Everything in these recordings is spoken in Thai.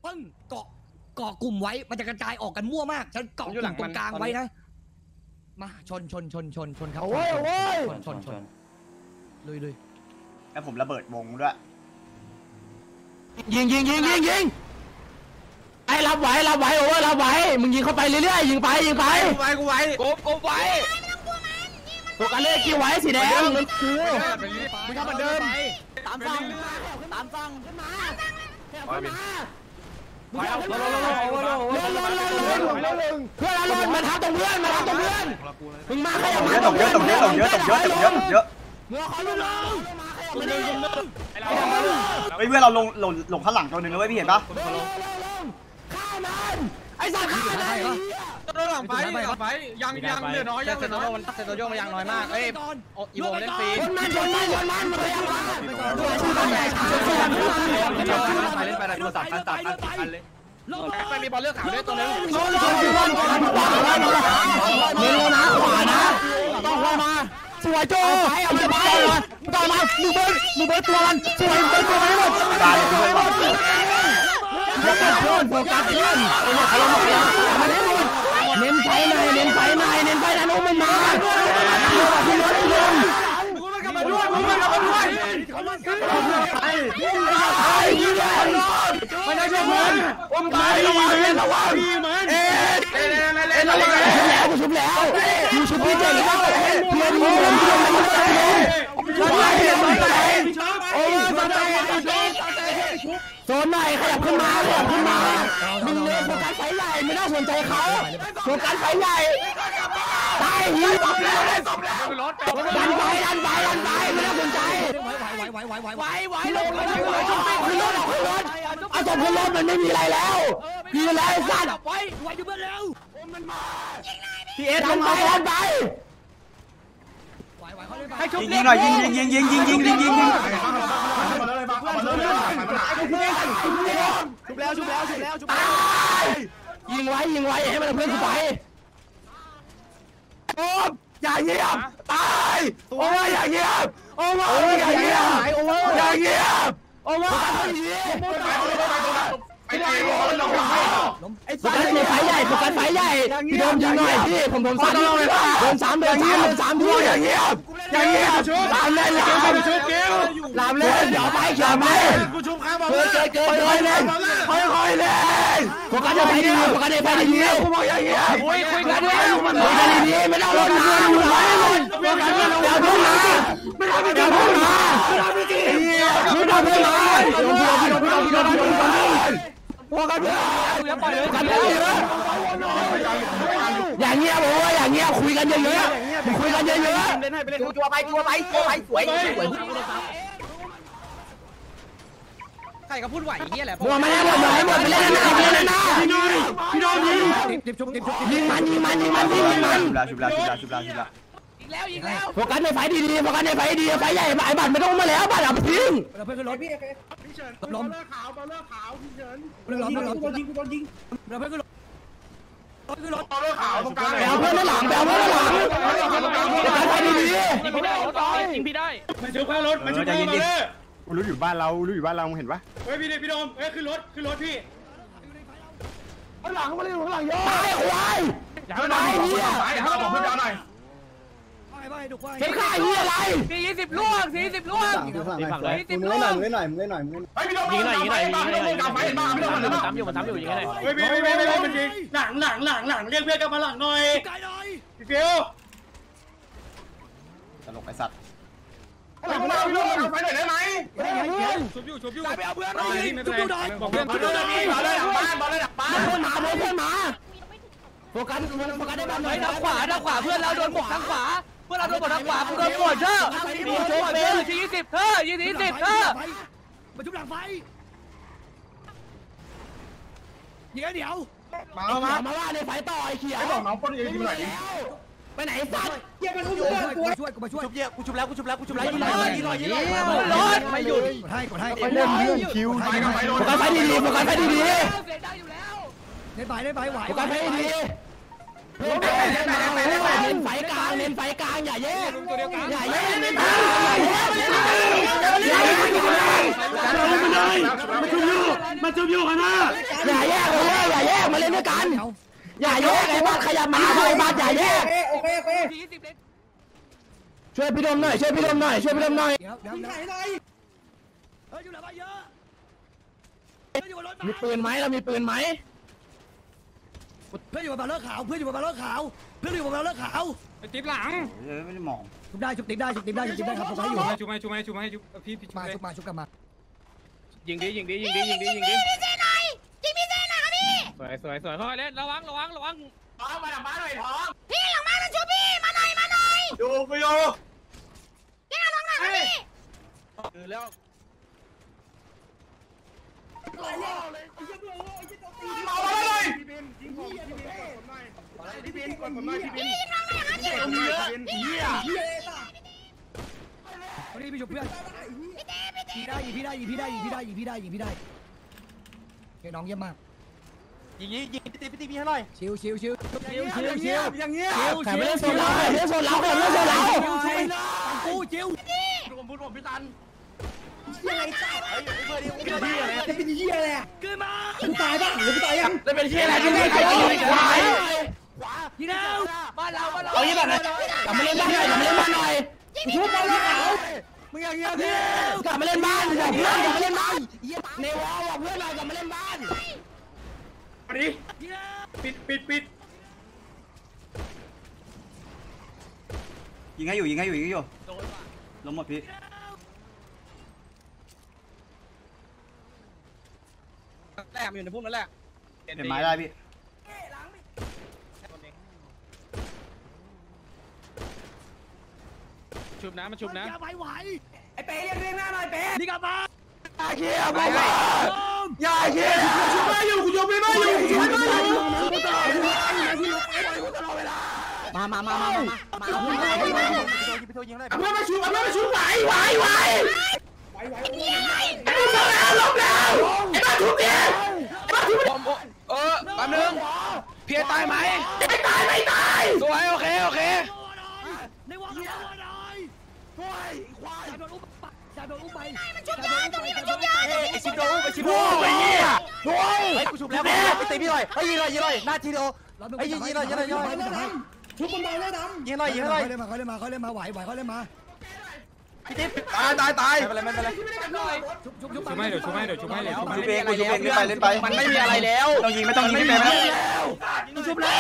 ปึ้งเกาะกลุ่มไว้มันจะกระจายออกกันมั่วมากฉันเกาะกลุ่มตรงกลางไว้นะมาชนครับโอ้ยชนลุยแล้วผมระเบิดวงด้วยยิงไอ้รับไหวโอ้รับไหวมึงยิงเข้าไปเรื่อยๆยิงไปกูไหวตัวกันเลยคิวไว้สีแดงมึงกูมึงทำเหมือนเดิมตามฟังขึ้นมาเพื่อนมาทับตรงเพื่อนมึงมาขยับมาตกเยอะมึงขอลุกลงเพื่อนเราลงข้างหลังตัวนึงแล้วพี่เห็นปะข้ามันไอ้สัตว์ข้ามันตัวหลังไปยังเหลือน้อยยังเหลือน้อยเซนโตโยมันยังน้อยมากเอ้ยอีโวเล่นปีมันมันเล่นไปนะตัวตัดเลยไปมีบอลเลือกขาวด้วยตัวนึงเลี้ยงนะขวานะต้องเข้ามาสวยโจ้เอาไปต่อมามึงเบิร์ตัวมันสวยเบิร์ตัวมันหมดตายเลยโฟกัสเพื่อนเน้นไฟในน้องมันมาขึ้นรถมึงมาด้วยมันได้ช่วยมันไประวังชุบแล้วพี่เจ๋งแล้วเพื่อนโซนไหนขยับขึ้นมามึงเลยโฟกัสไฟใหญ่ไม่น่าสนใจเขาโฟกัสไฟใหญ่ตายหิวดันไปไม่น่าสนใจไหวลงขึ้นรถเอาศพขึ้นรถมันไม่มีอะไรแล้วพี่แล้วสัตว์ไหวอยู่เบื้องเร็วมันมาพี่เอสมันมาไปยิงหน่อยยิงชุบแล้วยิงไว้ให้มันเพื่อนกูไปโอ้ยอย่าเงียบตายโอ้ยอย่าเงียบโอ้ยอย่าเงียบอย่าเงียบโอ้ยไอ้ไฟใหญ่พี่โดมยิงหน่อยพี่ผมซ้ำโดน3เดือนด้วยอย่างเงี้ยตามเล่นตามเล่นเดี๋ยวไปกูชุบข้าวบอลค่อยเล่นโฟกัสจะไปดีกูบอกอย่างเงี้ยคุยกันดีไม่ต้องรถมาโฟกัสไม่ต้องเอาพุ่งมาไม่ต้องพุ่งมาพวกกันอย่างเงี้ยโอ้ยอย่างเงี้ยคุยกันเยอะตัวไปสวยใครก็พูดไหวเงี้ยแหละหมดไปเล่นนะพี่โดนยิงมันชุบแล้วโฟกัสในไฟดีไฟใหญ่ไอ้บัตรไม่ต้องมาแล้วบัตรเอาไปทิ้งเราเพื่อนขึ้นรถพี่เฉินบอลเลอร์ขาวพี่เฉินโดนยิงเราเพื่อนขึ้นรถตรงกลางเอาเพื่อนด้านหลังไฟดียิงพี่ได้มันชุบข้างรถมันชุบข้างมาเลยรู้อยู่บ้านเราเห็นปะเฮ้ยพี่โดมเฮ้ยขึ้นรถพี่ข้างหลังเยอะควายอย่าให้เราบอกเพื่อนหน่อยเห็นข้าเหี้ยอะไร 40ล่วงฝั่งเลยมึงเล่นหน่อยเฮ้ยพี่โดมยิงหน่อยมันทำอยู่ยิงให้หน่อยเฮ้ยไม่มันยิงหลังเรียกเพื่อนกลับมาหลังหน่อยพี่ฟิวตลกไอ้สัตว์ไปหน่อยได้ไหมชุบอยู่ไปเอาเพื่อนหน่อยบอกเพื่อนบอลเลยหลังบ้านเพื่อนมาโฟกัสได้บ้านหน่อยทางขวาเพื่อนเราโดนบกทางขวามึงโดนกดเถอะมึงโชว์เป็น20เฮ้ยมาชุบหลังไฟเดี๋ยวมาว่าในไฟต่อไอ้เขียวบอกน้องป้นยิงหน่อยดิไปไหนสัตว์เยี่ยมันช่วยกูชุบแล้วยิงหน่อยไม่หยุดกดให้เล่นเรื่องคิวโฟกัสไฟดีได้ไปไหวโฟกัสไฟดีเน้นไฟกลางอย่าแยกอย่าแยกมาจุบอยู่กันนะอย่าแยกมาเล่นด้วยกันอย่าแยกไอ้บ้านขยับมาไอ้บ้านอย่าแยกช่วยพี่ดมหน่อยมีปืนไหมเรามีปืนไหมเพื่อนอยู่บนบาร์เลอร์ขาวไอ้ติ๊บหลังไม่ได้มองชุบได้ครับผมให้อยู่ชุบให้พี่มาชุบกลับมายิงดิยิงพี่เซหน่อยครับพี่สวยค่อยเล่นระวังท้องมาหลังบ้านหน่อยท้องพี่หลังบ้านมันช่วยพี่มาหน่อยอยู่พี่เอาท้องหน่อยครับพี่แล้วเอาเลยพี่ท้องหน่อยครับพี่วันนี้พี่ชุบเพื่อนพี่ได้ยิงพี่ได้เฮ้ยน้องเยี่ยมมากยิงตีให้หน่อยชิวอย่างเงี้ยใครไม่เล่นโซนเรากูชิวผมพี่ตันเป็นเหี้ยอะไรเกิดมากูตายป่ะหรือกูตายยังจะเป็นที่อะไรที่นี่ใครจะยิงขวาพี่น้าบ้านเราเอาอย่างแบบไหนกลับมาเล่นบ้านหน่อยชุบบ้านเรามึงอย่างเงี้ยพี่กลับมาเล่นบ้านเพื่อนกลับมาเล่นบ้านในวอลบอกเพื่อนเรากลับมาเล่นบ้านวันนี้ปิดยิงให้อยู่ล้มหมดพี่แรกมันอยู่ในพุ่มนั่นแหละเห็นไม้ได้พี่ชุบนะมันชุบนะไหวไอ้เป๊เรียกหน้าหน่อยเป๊นี่กลับมาอย่าเคี้ยวชุบไม่อยู่กูยกไม่อยู่มาเพื่อนมาชุบไหวไอ้ล้มแล้วไอ้บ้าทุบดิแป๊บนึงเพียตายไหมไม่ตายสวยโอเคในวงการหน่อยควายโดนอุ้มไปมันชุบยาตรงนี้มันชุบยาไอ้ชิบโดไอ้เหี้ยโว้ยไอ้กูชุบแล้วไปตีพี่หน่อยยิงเลยหน้าทีเดียวไอ้ยิงเลยชุบมันเบาแล้วดำยิงเลยเขาเล่นมาไหวเขาเล่นมาพี่ติ๊บตายไม่เป็นไรชุบให้เดี๋ยวชุบให้ชุบเองเล่นไปมันไม่มีอะไรแล้วไม่ต้องยิงพี่เป๊ะชุบแล้ว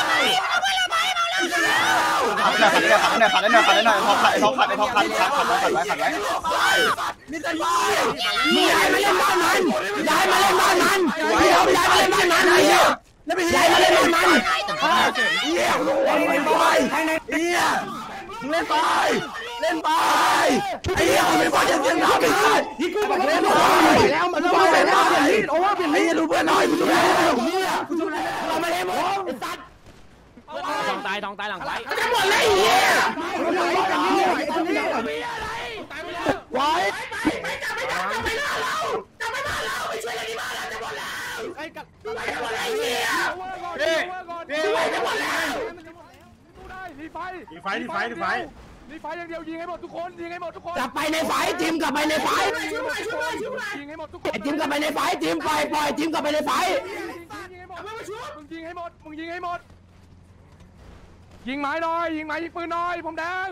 ขัดได้หน่อยขัดได้หน่อยท้องขัดไว้มีแต่ย้ายมาเล่นบ้านมันย้ายมาเล่นบ้านมันแล้วไปย้ายมาเล่นบ้านมันเล่นไปไอ้เหี้ยไม่พอจะเสียงดังไปเลยยิงกูไปแล้วมันต้องไปแล้วโอ้เปลี่ยนให้ดูเพื่อนหน่อยกูชุบแล้วเราไม่ได้หมดไอ้สัตว์ทองตายหลังไฟจะหมดเลยเหี้ยไว้จับไปหน้าเราไปช่วยกันที่บ้านเราจะหมดแล้วไอ้กับจะหมดแล้วเหี้ยจะหมดแล้วรีไฟอย่างเดียวยิงให้หมดทุกคนกลับไปในไฟทีมกลับไปในไฟยิงให้หมดทุกคนทีมกลับไปในไฟทีมปล่อยทีมกลับไปในไฟมึงยิงให้หมดยิงไม้หน่อยยิงปืนหน่อยผมแดง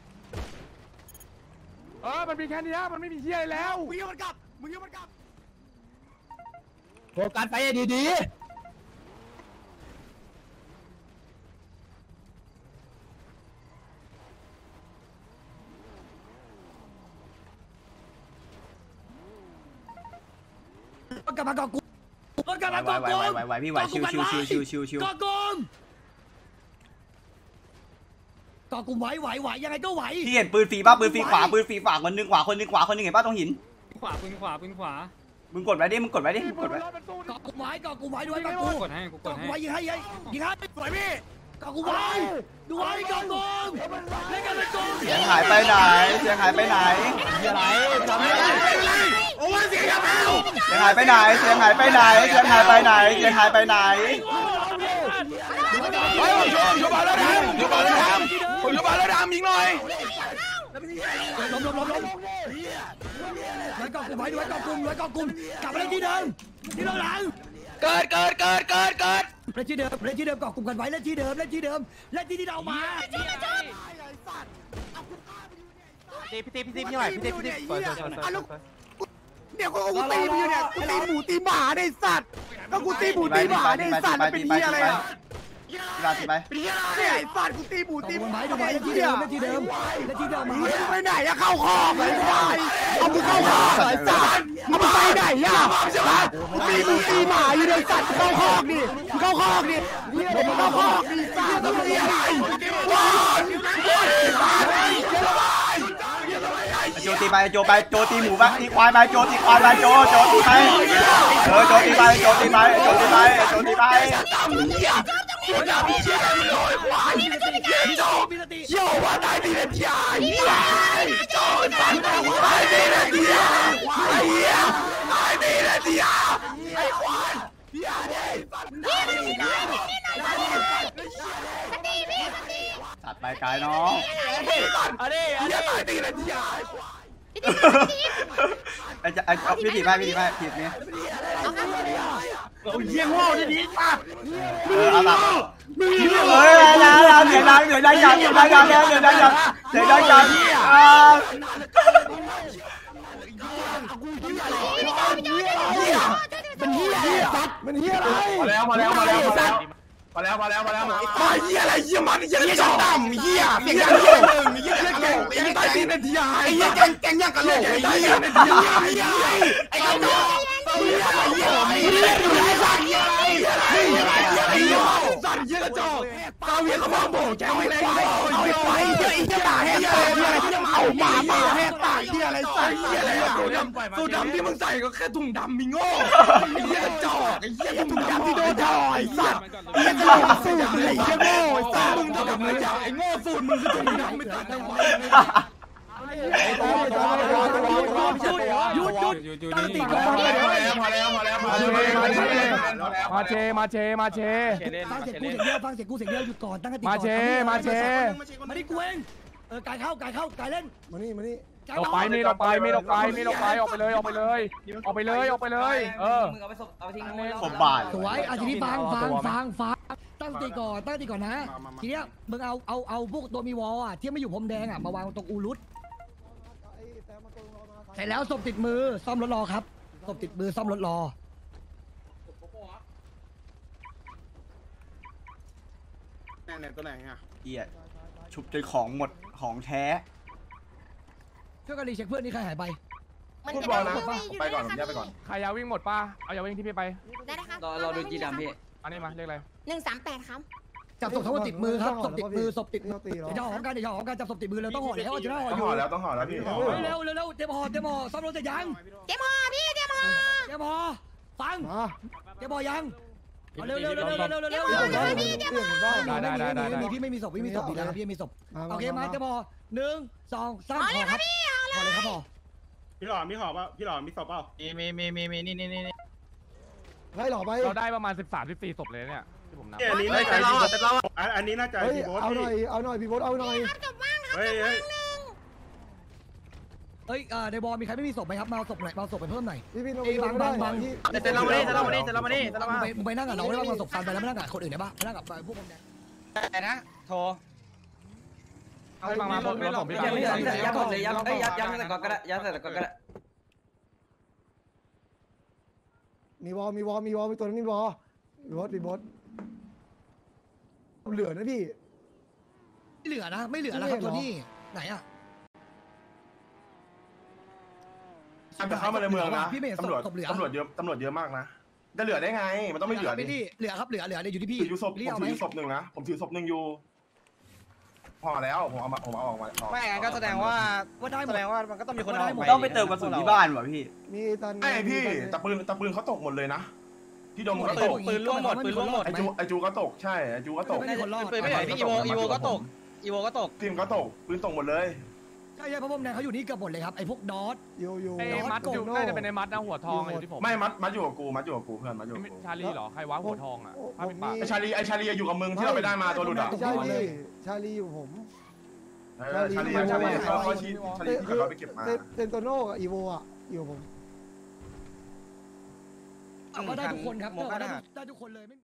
มันมีแค่นี้มันไม่มีเหี้ยอะไรแล้วมึงยิงมันกลับโฟกัสไปดีกลับมากอกูไหวพี่ไหวชิวกอกูไหวยังไงก็ไหวพี่เห็นปืนฟรีป่ะปืนฟรีขวาคนนึงขวาคนนึงเห็นป่ะตรงหินขวาปืนขวามึงกดไว้ดิกดไว้กอกูไหวด้วยกูกดให้ยิงให้สวยพี่กอกูไหวดูไว้กอกูเล่นกันเป็นกูเสียงหายไปไหนอะไรทำอะไรโอ้ยเสียงอย่าเผาเสียงหายไปไหนเฮ้ยผมชูบอลแล้วดำชูบอลแล้วดำผมชูบอลแล้วดำยิงหน่อยล้มไว้กองกลุ่มไว้กองกลุ่มกลับไปเล่นที่เดิมที่หลังเกิดเล่นที่เดิมกองกลุ่มกันไว้เล่นที่เดิมเล่นที่เรามาพี่หน่อยพี่เดี๋ยวกูตีมึงอยู่เนี่ยกูตีหมูตีหมาในสัตว์ก็กูตีหมูตีหมาในสัตว์มันเป็นเหี้ยอะไรอ่ะไปเนี่ยไอ้สัตว์กูตีหมูตีหมาไว้เล่นที่เดิมมาไปไหนอะเข้าคอกเลยเอามึงเข้าคอกไอ้สัตว์เอามึงไปไหนอะตีหมูตีหมาอยู่ในสัตว์เข้าคอกดิเข้าคอกดิเข้าคอกดิสัตว์ต้องเลี้ยงว้าวโจตีไปโจตีหมูบ้างตีควายไปโจตีควายไปโจตีไปโจตีไปโจตีไปโย่ว่าได้ดีเลยพี่โจได้ดีเลยพี่ไอ้เหี้ยได้ดีเลยพี่ไอ้ควายพี่ตัดไปไกลน้องได้ดีเลยพี่พี่ถีบไปถีบนี่เยี่ยงโง่จะดีป่ะเอาละเฮ้ยเสียงดังมันเหี้ยอะไรมาแล้วมาเหี้ยอะไรเหี้ยมันเหี้ยจอดำเหี้ยเสียงดังเหี้ยเหี้ยตายเป็นทีไอ้เหี้ยแกงยังกะโหลกไอ้เหี้ยไอ้กระโดดเหี้ยสัตว์เหี้ยสัตว์เหี้ยกระจอกตาเหี้ยเขามองโบแกไม่ได้เอาไปไอ้เหี้ยด่าแหกปากเหี้ยอะไรที่มาเอาหมาแหกปากเหี้ยอะไรสัตว์เหี้ยอะไรสูดำที่มึงใส่ก็แค่ถุงดำมีโง่ไอ้เหี้ยกระจอกไอ้เหี้ยถุงดำที่โดนถอยสัตว์ไอ้เหี้ยกระโหลกสูดไอ้เหี้ยโง่ไอ้สัตว์มึงทำแบบไหนไอ้โง่สูดมึงคือถุงดำไม่ตัดได้หยุดตั้งตีก่อนมาเชฟังเสียงกูเสียงเดียวหยุดก่อนตั้งตีก่อนมาดิกูเองกายเข้ากายเล่นมานี่เราไปออกไปเลยมึงเอาไปผมบาดสวยทีนี้ฟังตั้งตีก่อนนะทีเนี้ยมึงเอาพวกตัวมีวอลอ่ะที่ไม่อยู่พรมแดงอ่ะมาวางตรงอูรุตเสร็จแล้วศพติดมือซ่อมรถรอครับศพติดมือซ่อมรถรอตัวไหนอ่ะเหี้ยชุบจนของหมดของแท้ช่วยกันรีเช็คเพื่อนนี่ใครหายไปพูดบอลนะไปก่อนผมแยกไปก่อนใครยาวิ่งหมดป่ะเอายาวิ่งที่พี่ไปได้นะครับเราดูจีดำพี่อันนี้มาเรียกอะไร 138ครับจับศพทั้งหมดติดมือครับศพติดมือเดี๋ยวหอมกันจับศพติดมือแล้วต้องห่อแล้วจะได้ห่ออยู่ต้องห่อแล้วพี่เร็วเตรียมห่อซ่อมรถจะยังเตรียมห่อพี่เตรียมห่อฟังเตรียมห่อยังเร็วพี่ไม่มีศพดีแล้วพี่มีศพโอเคมาเตรียมห่อ1 2 3ห่อครับห่อเลยครับห่อพี่หล่อมีห่อป่ะพี่หล่อมีศพเปล่ามีนี่ให้หล่อไปเราได้ประมาณ13-14ศพเลยเนี่ยที่ผมนับอันนี้น่าจะอันนี้น่าจะพี่โบ๊ทเอาหน่อยพี่โบ๊ทเอาหน่อยเในบอลมีใครไม่มีศพไหมครับมาศพหน่อยมาศพไปเพิ่มหน่อยบางแต่เรามานี่มึงไปนั่งกับน้องได้ป่ะมาศพฟันไปแล้วไม่นั่งกับคนอื่นได้ป่ะไม่นั่งกับพวกผมเนี่ยแต่นะโทรเอามาผมพี่ยัดก่อนเลยยัดแต่ก่อนก็ได้มีวอมีตัวนั้นมีวอมีบอสเหลือนะพี่ไม่เหลือนะครับตัวนี้ไหนอ่ะจะเข้ามาในเมืองนะตำรวจเยอะมากนะจะเหลือได้ไงมันต้องไม่เหลือดิเหลือครับเหลืออยู่ที่พี่ถือศพผมถือศพหนึ่งนะผมถือศพหนึ่งอยู่พอแล้วผมเอาออกมาไม่งั้นก็แสดงว่าได้แสดงว่ามันก็ต้องมีคนต้องไปเติมกระสุนที่บ้านว่ะพี่มีตอนไอพี่แต่ปืนเขาตกหมดเลยนะพี่ดมก็ตกปืนร่วงหมดไอจูก็ตกใช่ไอจูก็ตกปืนไม่ใหญ่พี่อีโวก็ตกทีมก็ตกปืนตกหมดเลยใช่เพราะผมแดงเขาอยู่นี่เกือบหมดเลยครับไอ้พวกดอทอยู่ไอ้มัดอยู่น่าจะเป็นไอ้มัดนะหัวทองอยู่ที่ผมไม่มัดอยู่กับกูเพื่อนมัดอยู่กับกูชาลีเหรอใครวะหัวทองอ่ะผ้าปิดปากไอชาลีอยู่กับมึงที่เราไปได้มาตัวหลุดอ่ะใช่พี่ชาลีอยู่ผมชาลีเขาชี้ชาลีที่เขาไปเก็บมาเซนโตโน่กับอีโวอ่ะอยู่ผมก็ได้ทุกคนครับได้ทุกคนเลย